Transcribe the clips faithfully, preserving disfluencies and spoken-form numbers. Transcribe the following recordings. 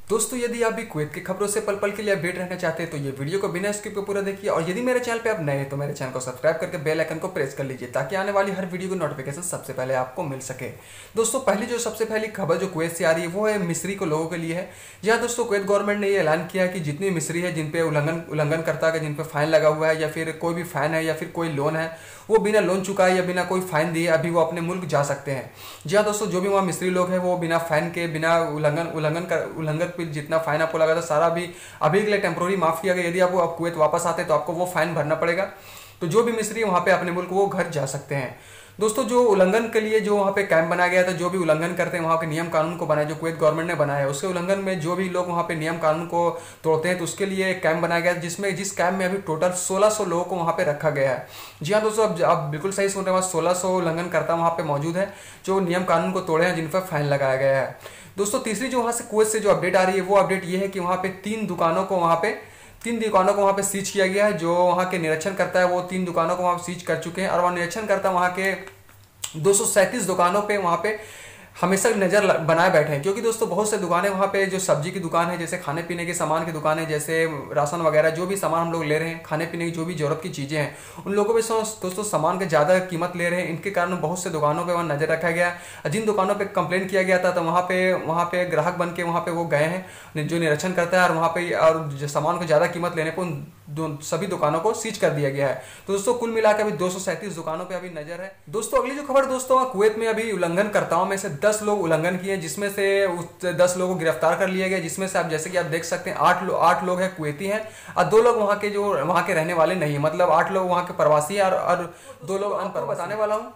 दोस्तों, यदि आप भी कुवैत की खबरों से पल पल के लिए अपडेट रहना चाहते हैं तो ये वीडियो को बिना स्किप के पूरा देखिए। और यदि मेरे चैनल पे आप नए हैं तो मेरे चैनल को सब्सक्राइब करके बेल आइकन को प्रेस कर लीजिए ताकि आने वाली हर वीडियो की नोटिफिकेशन सबसे पहले आपको मिल सके। दोस्तों, पहली जो सबसे पहली खबर जो कुवैत से आ रही है वो है मिस्री को लोगों के लिए है। जी हाँ दोस्तों, कुवैत गवर्नमेंट ने ये ऐलान किया है कि जितनी मिस्री है जिन पे उल्लंघन उल्लंघन करता है, जिन पे फाइन लगा हुआ है या फिर कोई भी फाइन है या फिर कोई लोन है, वो बिना लोन चुकाए या बिना कोई फाइन दिए अभी वो अपने मुल्क जा सकते हैं। जी हाँ दोस्तों, जो भी वहाँ मिस्री लोग हैं वो बिना फाइन के, बिना उल्लंघन उल्लंघन कर उल्लंघन पे जितना फाइन आपको लगा था सारा भी अभी के लिए टेम्प्रोरी माफ किया गया। यदि आप आप कुवैत वापस आते हैं तो आपको वो फाइन भरना पड़ेगा। तो जो भी मिस्री वहाँ पे अपने मुल्क वो घर जा सकते हैं। दोस्तों, जो उल्लंघन के लिए जो वहाँ पे कैंप बनाया गया था, जो भी उल्लंघन करते हैं वहाँ के नियम कानून को बनाया, जो कुवैत गवर्नमेंट ने बनाया है, उसके उल्लंघन में जो भी लोग वहाँ पे नियम कानून को तोड़ते हैं तो उसके लिए एक कैंप बनाया गया है, जिसमें जिस कैंप में अभी टोटल सोलह सौ लोगों को वहाँ पे रखा गया है। जी हाँ दोस्तों, अब आप बिल्कुल सही सुन रहे हैं, वहाँ सोलह सौ उल्लंघनकर्ता वहाँ पे मौजूद है जो नियम कानून को तोड़े हैं, जिन पर फाइन लगाया गया है। दोस्तों, तीसरी जो वहाँ से कुवैत से जो अपडेट आ रही है वो अपडेट ये है कि वहाँ पे तीन दुकानों को वहाँ पे तीन दुकानों को वहाँ पे सीज किया गया है। जो वहाँ के निरीक्षण करता है वो तीन दुकानों को वहाँ सीज कर चुके हैं और वहाँ निरीक्षण करता वहाँ के दो सौ सैंतीस दुकानों पे वहाँ पे हमेशा नज़र बनाए बैठे हैं। क्योंकि दोस्तों बहुत से दुकानें वहाँ पे जो सब्जी की दुकान है, जैसे खाने पीने के सामान की दुकान है, जैसे राशन वगैरह जो भी सामान हम लोग ले रहे हैं, खाने पीने की जो भी जरूरत की चीज़ें हैं, उन लोगों पे दोस्तों सामान के ज़्यादा कीमत ले रहे हैं। इनके कारण बहुत से दुकानों पे वहाँ नज़र रखा गया। जिन दुकानों पे कंप्लेंट किया गया था तो वहाँ पे वहाँ पे ग्राहक बन के वहाँ पे वो गए हैं जो निरीक्षण करता है और वहाँ पे और सामान को ज़्यादा कीमत लेने पर उन सभी दुकानों को सीज कर दिया गया है। तो दोस्तों कुल मिलाकर अभी दो सौ सैंतीस दुकानों पे अभी नजर है। दोस्तों अगली जो खबर दोस्तों, कुवैत में अभी उल्लंघनकर्ताओं में से दस लोग उल्लंघन किए, जिसमें से उस दस लोगों को गिरफ्तार कर लिया गया। जिसमें से आप जैसे कि आप देख सकते हैं आठ लोग आठ लोग हैं कुवैती हैं और दो लोग वहाँ के जो वहाँ के रहने वाले नहीं है। मतलब आठ लोग वहाँ के प्रवासी हैं और दो लोग अनप्रवासी। बताने वाला हूँ,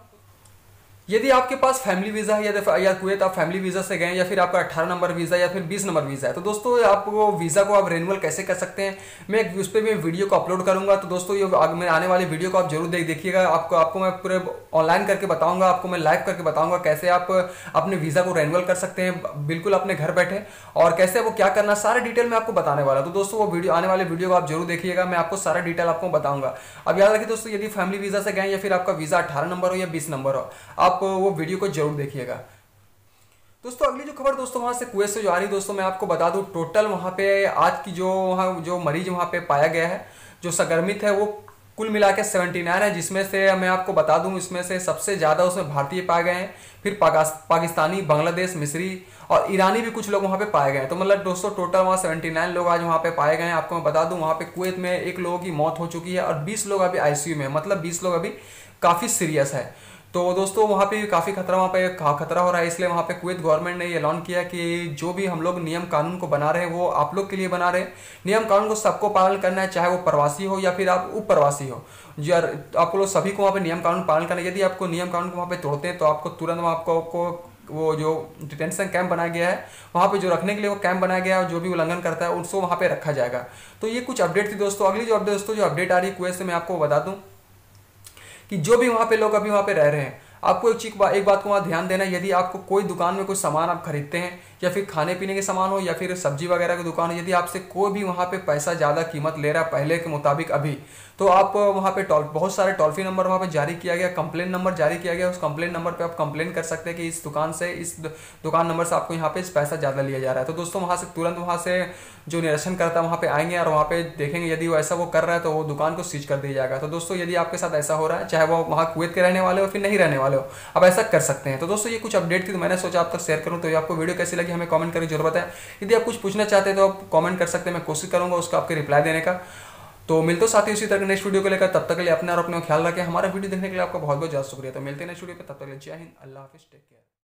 यदि आपके पास फैमिली वीज़ा है या या कुवैत आप फैमिली वीज़ा से गए या फिर आपका अठारह नंबर वीज़ा या फिर बीस नंबर वीज़ा है, तो दोस्तों आप वो वीज़ा को आप रेन्यूअल कैसे कर सकते हैं, मैं उस पर भी वीडियो को अपलोड करूंगा। तो दोस्तों ये मेरे आने वाली वीडियो को आप जरूर देख देखिएगा। आपको आपको मैं पूरे ऑनलाइन करके बताऊंगा, आपको मैं लाइव करके बताऊंगा कैसे आप अपने वीज़ा को रेन्यूअल कर सकते हैं बिल्कुल अपने घर बैठे, और कैसे वो क्या करना सारा डिटेल में आपको बताने वाला। तो दोस्तों वो वीडियो आने वाले वीडियो को आप जरूर देखिएगा, मैं आपको सारा डिटेल आपको बताऊंगा। अब याद रखिए दोस्तों, यदि फैमिली वीज़ा से गए या फिर आपका वीज़ा अठारह नंबर हो या बीस नंबर हो, आप वो वीडियो को जरूर देखिएगा। दोस्तों अगली जो खबर दोस्तों वहां से कुवैत से जो आ रही दोस्तों, मैं आपको बता दूं टोटल वहां पे आज की जो वहां जो मरीज वहां पे पाया गया है, जो संक्रमित है, वो कुल मिला के सेवेंटी नाइन है। जिसमें से मैं आपको बता दूं इसमें से सबसे ज्यादा उसमें भारतीय पाए गए हैं, फिर पाकिस्तानी, बांग्लादेश, मिस्री और ईरानी भी कुछ लोग वहां पे पाए गए। तो मतलब दोस्तों टोटल वहां सेवेंटी नाइन लोग आज वहां पे पाए गए हैं। आपको मैं बता दूं वहां पे कुवैत में एक लोगों की मौत हो चुकी है और बीस लोग अभी आईसीयू में, मतलब बीस लोग अभी काफी सीरियस है। तो दोस्तों वहाँ पे काफ़ी खतरा वहाँ पे खतरा हो रहा है, इसलिए वहाँ पे कुवैत गवर्नमेंट ने ये ऐलान किया कि जो भी हम लोग नियम कानून को बना रहे हैं वो आप लोग के लिए बना रहे हैं। नियम कानून को सबको पालन करना है, चाहे वो प्रवासी हो या फिर आप उप प्रवासी हो। यार आपको लोग सभी को वहाँ पे नियम कानून पालन करना है। यदि आपको नियम कानून को वहाँ पे तोड़ते हैं तो आपको तुरंत वहाँ आपको, आपको वो जो डिटेंशन कैंप बनाया गया है वहाँ पे जो रखने के लिए वो कैंप बनाया गया है, जो भी उल्लंघन करता है उसको वहाँ पे रखा जाएगा। तो ये कुछ अपडेट थी दोस्तों। अगली जो अपडेट दोस्तों जो अपडेट आ रही है कुवैत से, मैं आपको बता दूं कि जो भी वहाँ पे लोग अभी वहाँ पे रह रहे हैं, आपको एक चीज एक बात को वहाँ ध्यान देना, यदि आपको कोई दुकान में कोई सामान आप खरीदते हैं या फिर खाने पीने के सामान हो या फिर सब्जी वगैरह की दुकान हो, यदि आपसे कोई भी वहाँ पे पैसा ज़्यादा कीमत ले रहा है पहले के मुताबिक अभी, तो आप वहाँ पे टोल बहुत सारे टोल फ्री नंबर वहाँ पे जारी किया गया, कंप्लेन नंबर जारी किया गया। उस कंप्लेन नंबर पे आप कंप्लेन कर सकते हैं कि इस दुकान से इस दुकान नंबर से आपको यहाँ पे पैसा ज़्यादा लिया जा रहा है। तो दोस्तों वहाँ से तुरंत वहाँ से जो निरीक्षण करता है वहाँ पे आएंगे और वहाँ पे देखेंगे, यदि वो ऐसा वो कर रहा है तो वो दुकान को सीज कर दिया जाएगा। तो दोस्तों यदि आपके साथ ऐसा हो रहा है, चाहे वो वहाँ कुवैत के रहने वाले हो फिर नहीं रहने वाले हो, आप ऐसा कर सकते हैं। तो दोस्तों ये कुछ अपडेट थी, तो मैंने सोचा आप तक शेयर करूँ। तो ये आपको वीडियो कैसी लगी हमें कमेंट करके जरूर बताएं। यदि आप कुछ पूछना चाहते हैं तो आप कमेंट कर सकते हैं, मैं कोशिश करूंगा उसका आपके रिप्लाई देने का। तो मिलते हो साथ ही उसी तरह नेक्स्ट वीडियो को लेकर, तब तक के लिए अपने और अपने ख्याल रखें। हमारा वीडियो देखने के लिए आपका बहुत बहुत ज़्यादा शुक्रिया। तो मिलते हैं नेक्स्ट वीडियो पे, तब तक के लिए जय हिंद, अल्लाह हाफिज़, टेक केयर।